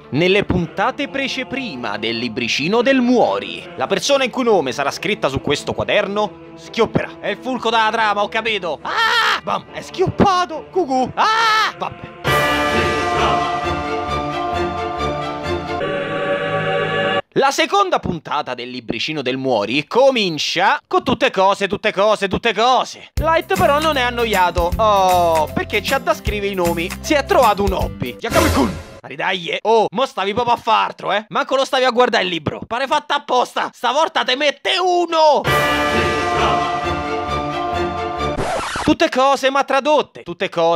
Nelle puntate prima del libricino del Muori, la persona in cui nome sarà scritta su questo quaderno schiopperà. È il fulco della trama, ho capito. Ah! Bam! È schioppato! Cucù! Ah! Vabbè. La seconda puntata del libricino del Muori comincia con tutte cose. Light però non è annoiato. Oh, perché c'ha da scrivere i nomi. Si è trovato un hobby. Yakami-kun! Ma ridaglie. Oh, mo stavi proprio a far altro, eh? Manco lo stavi a guardare il libro. Pare fatta apposta. Stavolta te mette uno. Tutte cose ma tradotte.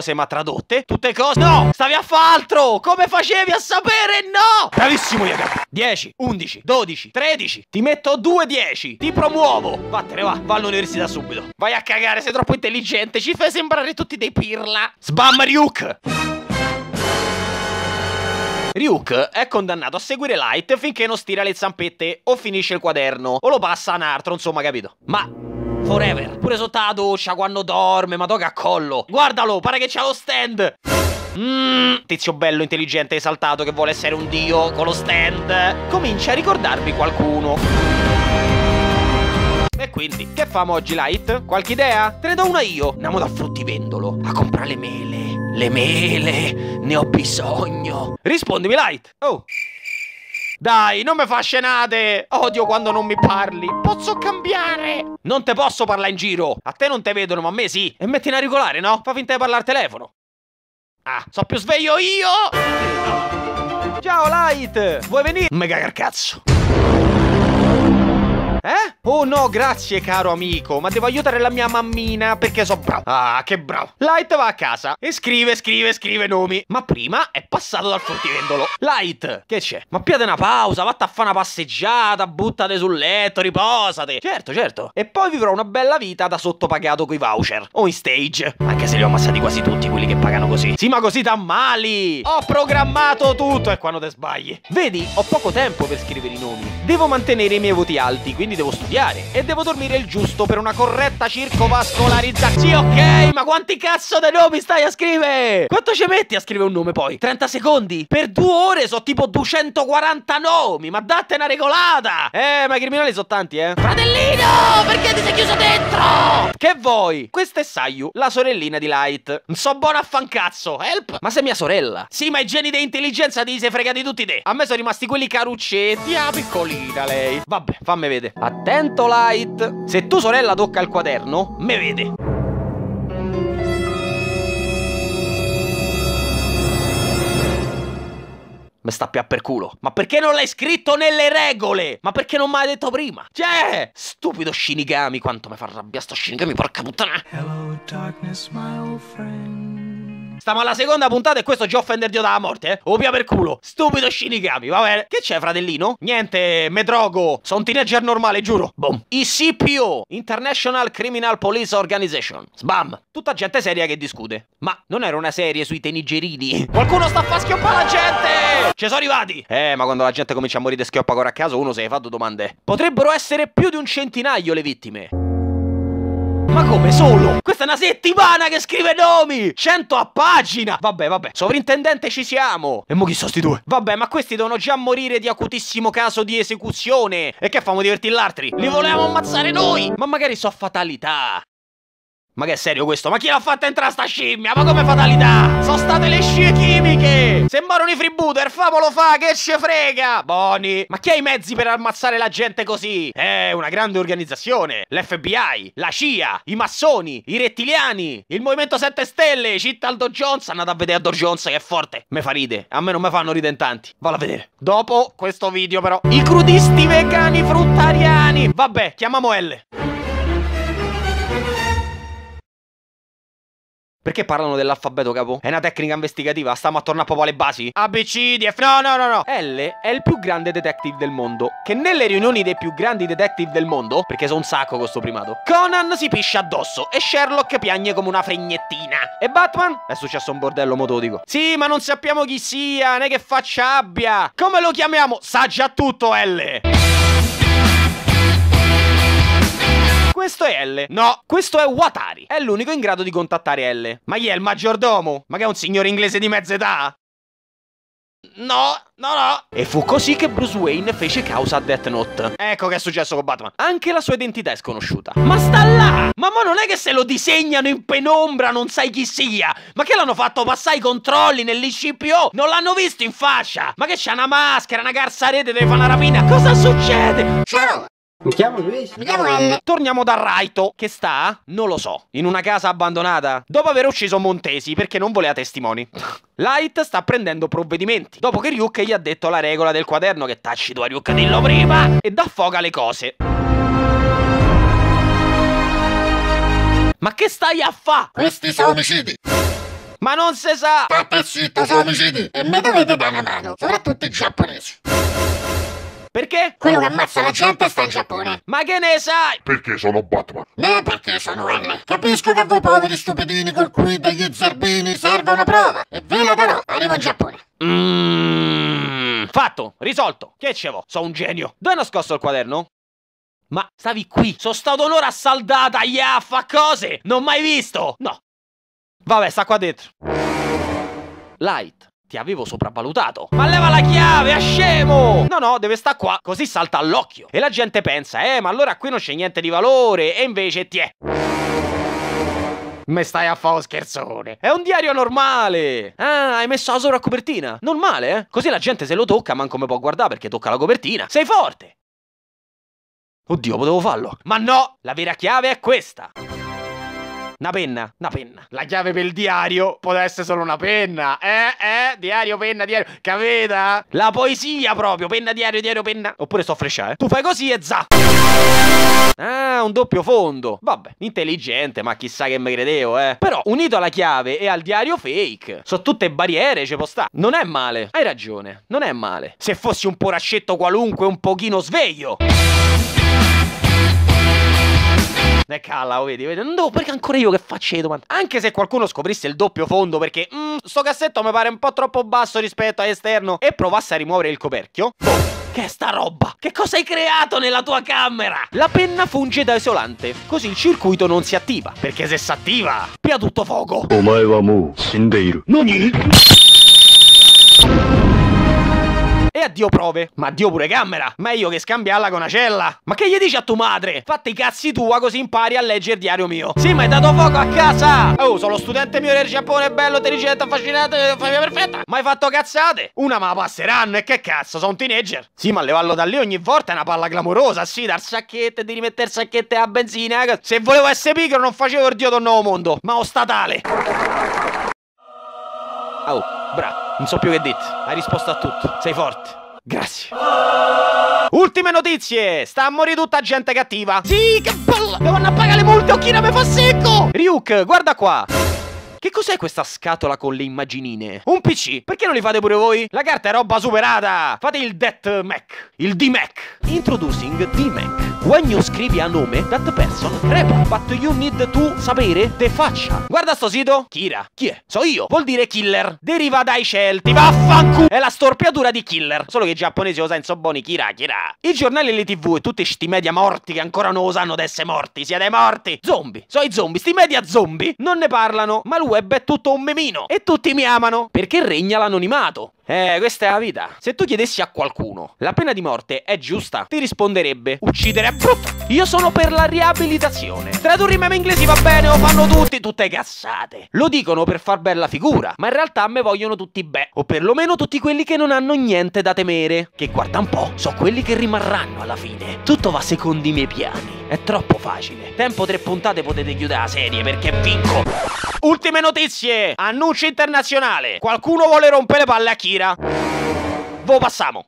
No, stavi a far altro. Come facevi a sapere? No. Bravissimo Yakami. 10, 11, 12, 13. Ti metto 2 10. Ti promuovo. Vattene, va all'università subito. Vai a cagare, sei troppo intelligente. Ci fai sembrare tutti dei pirla. Sbam Ryuk. Ryuk è condannato a seguire Light finché non stira le zampette o finisce il quaderno o lo passa a un altro, insomma, capito? Ma forever, pure sotto la doccia, quando dorme, ma toga a collo. Guardalo, pare che c'ha lo stand. Tizio bello, intelligente, esaltato che vuole essere un dio con lo stand. Comincia a ricordarvi qualcuno. E quindi, che famo oggi, Light? Qualche idea? Te ne do una io. Andiamo dal fruttivendolo a comprare le mele. Le mele, ne ho bisogno. Rispondimi, Light. Oh. Dai, non mi fa scenate. Odio quando non mi parli. Posso cambiare? Non te posso parlare in giro. A te non te vedono, ma a me sì. E mettine a regolare, no? Fa finta di parlare al telefono. Ah, so più sveglio io. Ciao, Light. Vuoi venire? Mega carcazzo. Oh no, grazie caro amico, ma devo aiutare la mia mammina perché so bravo. Ah, che bravo. Light va a casa e scrive nomi. Ma prima è passato dal fruttivendolo. Light, che c'è? Ma piate una pausa, vatta a fare una passeggiata, buttate sul letto, riposate. Certo. E poi vivrò una bella vita da sottopagato coi voucher o in stage. Anche se li ho ammassati quasi tutti quelli che pagano così. Sì, ma così t'ammali. Ho programmato tutto e quando te sbagli. Vedi, ho poco tempo per scrivere i nomi. Devo mantenere i miei voti alti, quindi devo studiare e devo dormire il giusto per una corretta circovascolarizzazione. Sì, ok, ma quanti cazzo di nomi stai a scrivere? Quanto ci metti a scrivere un nome poi? 30 secondi? Per 2 ore so tipo 240 nomi, ma datte una regolata. Ma i criminali sono tanti, Fratellino, perché ti sei chiuso dentro? Che vuoi? Questa è Sayu, la sorellina di Light. Non so buona a fancazzo, help. Ma sei mia sorella? Sì, ma i geni di intelligenza ti sei fregati tutti te. A me sono rimasti quelli caruccetti, piccolina lei. Vabbè, fammi vedere. Attento, Light. Se tua sorella tocca il quaderno, me vede. Me sta più per culo. Ma perché non l'hai scritto nelle regole? Ma perché non me l'hai detto prima? Cioè, stupido Shinigami. Quanto mi fa arrabbiare sto Shinigami, porca puttana. Hello, darkness, my old friend. Stiamo alla seconda puntata e questo già offende Dio dalla morte, O pia per culo. Stupido Shinigami, va bene. Che c'è, fratellino? Niente, me drogo. Sono un teenager normale, giuro. Boom. ICPO, International Criminal Police Organization. Sbam. Tutta gente seria che discute. Ma non era una serie sui tenigerini? Qualcuno sta a far schioppare la gente! Ci sono arrivati! Ma quando la gente comincia a morire e schioppa ancora a caso, uno se ne fa due domande. Potrebbero essere più di un centinaio le vittime. Ma come solo? Questa è una settimana che scrive nomi! 100 a pagina! Vabbè, sovrintendente ci siamo! E mo chi sono sti due? Vabbè, ma questi devono già morire di acutissimo caso di esecuzione! E che famo divertire l'altri? Li volevamo ammazzare noi! Ma magari so fatalità! Ma che è serio questo? Ma chi l'ha fatta entrare sta scimmia? Ma come fatalità? Sono state le scie chimiche! Se morono i freebooter, famolo fa, che ce frega! Boni! Ma chi ha i mezzi per ammazzare la gente così? Una grande organizzazione! L'FBI, la CIA, i massoni, i rettiliani, il Movimento 7 Stelle, citta Aldo Jones, andate a vedere Aldo Jones che è forte! Me fa ride, a me non me fanno ridere in tanti. Vallo a vedere. Dopo questo video però. I crudisti vegani fruttariani! Vabbè, chiamiamo L. Perché parlano dell'alfabeto, capo? È una tecnica investigativa, stiamo a tornare proprio alle basi. A, B, C, D, F, no. L è il più grande detective del mondo, che nelle riunioni dei più grandi detective del mondo, perché sono un sacco con sto primato, Conan si piscia addosso e Sherlock piagne come una fregnettina. E Batman? È successo un bordello, mo te lo dico. Sì, ma non sappiamo chi sia, né che faccia abbia. Come lo chiamiamo? Sa già tutto L. Questo è L. No, questo è Watari. È l'unico in grado di contattare L. Ma chi è il maggiordomo? Ma che è un signore inglese di mezza età? No, no, no. E fu così che Bruce Wayne fece causa a Death Note. Ecco che è successo con Batman. Anche la sua identità è sconosciuta. Ma sta là! Ma mo non è che se lo disegnano in penombra non sai chi sia. Ma che l'hanno fatto passare i controlli nell'ICPO? Non l'hanno visto in faccia. Ma che c'ha una maschera, una carzarete, deve fare una rapina. Cosa succede? Ciao! Mi chiamo Luis. Mi chiamo L. Torniamo da Raito, che sta, non lo so, in una casa abbandonata, dopo aver ucciso Montesi perché non voleva testimoni. Light sta prendendo provvedimenti, dopo che Ryuk gli ha detto la regola del quaderno che tacci tu a Ryuk, dillo prima, e dà fuoco alle cose. Ma che stai a fa? Questi sono omicidi. Ma non se sa! State zitto, sono omicidi. E me dovete dare una mano, soprattutto i giapponesi. Perché? Quello che ammazza la gente sta in Giappone. Ma che ne sai? Perché sono Batman. Perché sono L. Capisco che a voi poveri stupidini col cui degli zerbini serve una prova. E ve la darò, arrivo in Giappone. Fatto, risolto. Che c'evo? Sono un genio. Dove hai nascosto il quaderno? Ma stavi qui. Sono stato un'ora saldata, a fa cose. Non mai visto. No. Vabbè, sta qua dentro. Light. Ti avevo sopravvalutato. Ma leva la chiave, è scemo! No, no, deve sta qua, così salta all'occhio. E la gente pensa, ma allora qui non c'è niente di valore. E invece ti è. Me stai a fare uno scherzone. È un diario normale. Ah, hai messo la sovracopertina. Normale, eh? Così la gente se lo tocca, manco me può guardare perché tocca la copertina. Sei forte. Oddio, potevo farlo. Ma no, la vera chiave è questa. Una penna, una penna. La chiave per il diario poteva essere solo una penna. Diario, penna, diario. Capita? La poesia proprio. Penna, diario, diario, penna. Oppure sto a fresciare. Tu fai così e za. Ah, un doppio fondo. Vabbè, intelligente, ma chissà che me credevo, eh. Però, unito alla chiave e al diario fake, sono tutte barriere, ci può sta. Non è male. Hai ragione, non è male. Se fossi un poracetto qualunque un pochino sveglio. Calla, vedi, no, perché ancora io che faccio le domande? Anche se qualcuno scoprisse il doppio fondo perché sto cassetto mi pare un po' troppo basso rispetto all'esterno e provasse a rimuovere il coperchio. Che è sta roba? Che cosa hai creato nella tua camera? La penna funge da isolante, così il circuito non si attiva. Perché se si attiva, pia tutto fuoco. Omae wa mou shindeiru. Nani? E addio prove. Ma addio pure camera. Meglio che scambiarla con una cella. Ma che gli dici a tua madre? Fatti i cazzi tua così impari a leggere il diario mio. Sì, ma hai dato fuoco a casa. Oh, sono lo studente mio del Giappone, bello, intelligente, affascinante, famiglia perfetta. Ma hai fatto cazzate? Una ma la passeranno e che cazzo, sono un teenager. Sì, ma levarlo da lì ogni volta è una palla clamorosa. Sì, dar sacchette, di rimettere sacchette a benzina. Se volevo essere pigro non facevo il dio del nuovo mondo. Ma o statale. Oh, bravo. Non so più che dite. Hai risposto a tutto. Sei forte. Grazie. Ultime notizie. Sta a morire tutta gente cattiva. Sì, che bello. Devono pagare le multe o chi non mi fa secco. Ryuk, guarda qua. Che cos'è questa scatola con le immaginine? Un PC? Perché non li fate pure voi? La carta è roba superata. Fate il Det Mac. Il D-Mac. Introducing D-Mac. When you scrivi a nome, that person crepa. But you need to sapere de faccia. Guarda sto sito. Kira. Chi è? So io. Vuol dire killer. Deriva dai Celti. Vaffanculo. È la storpiatura di killer. Solo che i giapponesi lo sanno buoni. Kira, Kira. I giornali e le TV e tutti sti media morti che ancora non lo sanno d'essere morti. Siete morti. Zombie. So i zombie. Sti media zombie non ne parlano. Ma il web è tutto un memino. E tutti mi amano. Perché regna l'anonimato. Questa è la vita. Se tu chiedessi a qualcuno la pena di morte è giusta, ti risponderebbe: uccidere è brutto. Io sono per la riabilitazione. Tradurre in meme inglesi va bene, lo fanno tutti, tutte cazzate. Lo dicono per far bella figura, ma in realtà a me vogliono tutti beh. O perlomeno tutti quelli che non hanno niente da temere. Che guarda un po', so quelli che rimarranno alla fine. Tutto va secondo i miei piani. È troppo facile. Tempo 3 puntate potete chiudere la serie perché vinco. Ultime notizie. Annuncio internazionale. Qualcuno vuole rompere le palle a Kira. Vo passiamo.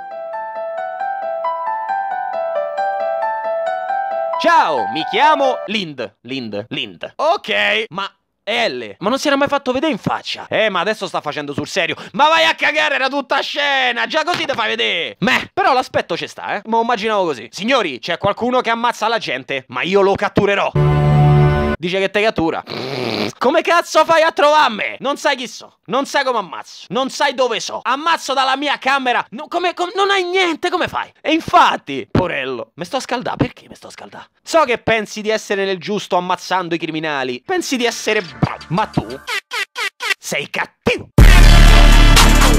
Ciao, mi chiamo Lind. Ok, ma è L. Ma non si era mai fatto vedere in faccia. Ma adesso sta facendo sul serio. Ma vai a cagare, era tutta scena. Già così te fai vedere. Però l'aspetto ci sta, Ma lo immaginavo così. Signori, c'è qualcuno che ammazza la gente, ma io lo catturerò. Dice che te cattura. Come cazzo fai a trovarmi? Non sai chi so. Non sai come ammazzo. Non sai dove so. Ammazzo dalla mia camera. Non hai niente. Come fai? E infatti, porello, mi sto a scaldare. Perché mi sto a scaldare? So che pensi di essere nel giusto ammazzando i criminali. Pensi di essere bravo. Ma tu sei cattivo.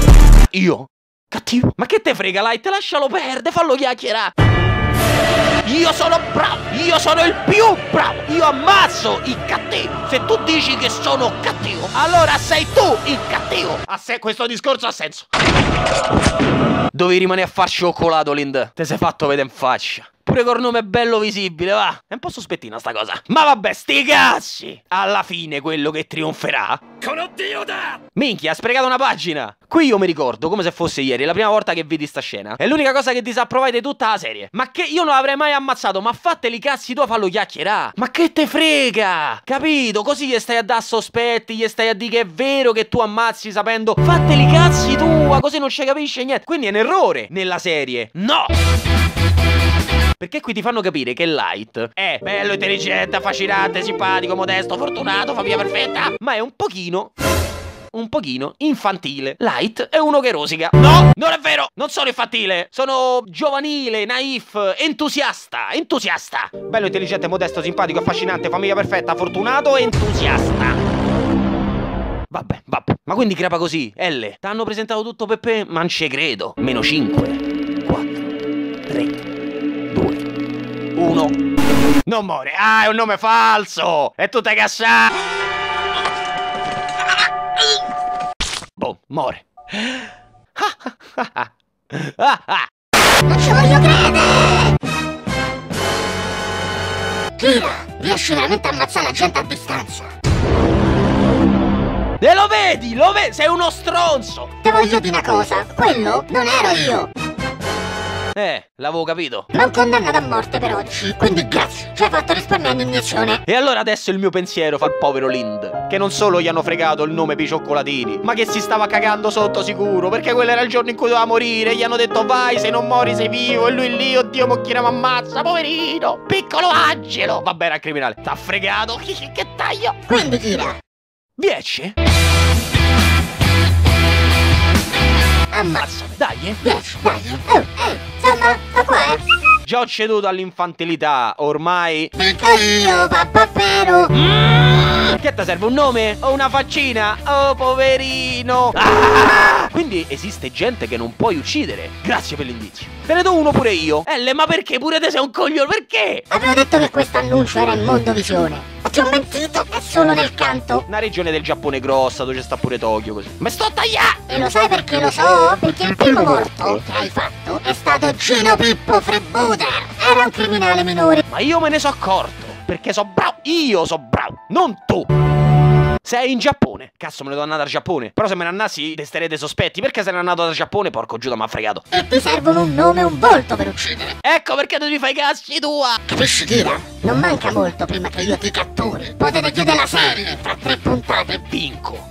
Io? Cattivo? Ma che te frega, Light? Lascialo perdere, fallo chiacchierare. Io sono bravo, io sono il più bravo, io ammazzo i cattivi. Se tu dici che sono cattivo, allora sei tu il cattivo. Questo discorso ha senso. Dovevi rimanere a far cioccolato, Lind. Te sei fatto vedere in faccia. Pure col nome bello visibile, va. È un po' sospettina sta cosa. Ma vabbè, sti cazzi. Alla fine quello che trionferà. Minchia, ha sprecato una pagina. Qui io mi ricordo, come se fosse ieri, la prima volta che vidi sta scena. È l'unica cosa che disapprovai di tutta la serie. Ma che io non l'avrei mai ammazzato, ma fateli cazzi tua, fallo chiacchierà. Ma che te frega? Capito? Così gli stai a dare sospetti, gli stai a dire che è vero che tu ammazzi sapendo. Fateli cazzi tua, così non ci capisce niente. Quindi è un errore nella serie. No! Perché qui ti fanno capire che Light è bello, intelligente, affascinante, simpatico, modesto, fortunato, famiglia perfetta, ma è un pochino infantile. Light è uno che rosica. No, non è vero, non sono infantile. Sono giovanile, naif, entusiasta. Bello, intelligente, modesto, simpatico, affascinante, famiglia perfetta, fortunato, entusiasta. Vabbè. Ma quindi crepa così, L. T'hanno presentato tutto Peppe? Ma non ci credo. Meno 5, 4, 3, 2, 1. Non muore. Ah, è un nome falso. È tutta cassata. Boh, muore. Non ci voglio credere! Kira, riesci veramente a ammazzare la gente a distanza? E lo vedi, sei uno stronzo. Te voglio dire una cosa, quello non ero io. L'avevo capito. Non condannato a morte per oggi, quindi grazie, ci hai fatto risparmiare un'iniezione. E allora adesso il mio pensiero fa il povero Lind, che non solo gli hanno fregato il nome per i cioccolatini, ma che si stava cagando sotto sicuro, perché quello era il giorno in cui doveva morire. Gli hanno detto vai, se non muori sei vivo. E lui lì, oddio, Mocchina mi ammazza, poverino, piccolo angelo. Vabbè, era criminale, t'ha fregato. Che taglio. Quindi Kira, 10? ammazzami. Dai, 10, dai. Insomma, sto qua, Già ho ceduto all'infantilità, ormai. Dico io, papà vero. Che ti serve, un nome? O una faccina? Oh, poverino. Quindi esiste gente che non puoi uccidere. Grazie per l'indizio. Te ne do uno pure io. Ma perché? Pure te sei un coglione, perché? Avevo detto che questo annuncio era in Mondovisione. Ti ho mentito, è solo nel canto. Una regione del Giappone grossa, dove c'è sta pure Tokyo, così. Ma sto a tagliare! E lo sai perché lo so? Perché il primo morto che hai fatto è stato Gino Pippo Frebuda. Era un criminale minore. Ma io me ne so accorto, perché so bravo. Io so bravo, non tu. Sei in Giappone. Cazzo, me ne devo andare al Giappone. Però se me ne andassi, desterete sospetti. Perché se ne è andato dal Giappone, porco Giuda, m'ha fregato. E ti servono un nome e un volto per uccidere. Ecco perché tu mi fai cazzi tua. Capisci, Kira? Non manca molto prima che io ti catturi. Potete chiudere la serie fra 3 puntate. Vinco.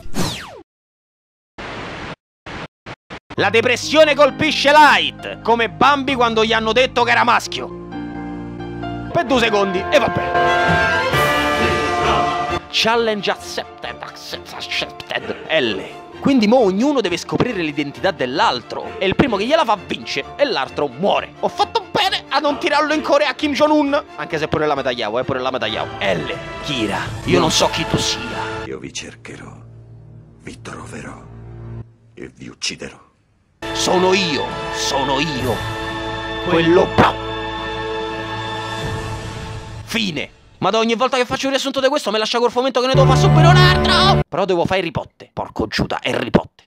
La depressione colpisce Light, come Bambi quando gli hanno detto che era maschio. Per 2 secondi, e vabbè. Challenge accepted. L. Quindi mo ognuno deve scoprire l'identità dell'altro, e il primo che gliela fa vince e l'altro muore. Ho fatto bene a non tirarlo in Corea a Kim Jong-un. Anche se pure la metagliavo, pure la metagliavo. L. Kira, io non so chi tu sia. Io vi cercherò, vi troverò e vi ucciderò. Sono io. Quello bravo. Fine. Ma da ogni volta che faccio un riassunto di questo me lascia col fomento che ne devo fare subito un altro. Però devo fare Harry Potter. Porco Giuda, Harry Potter.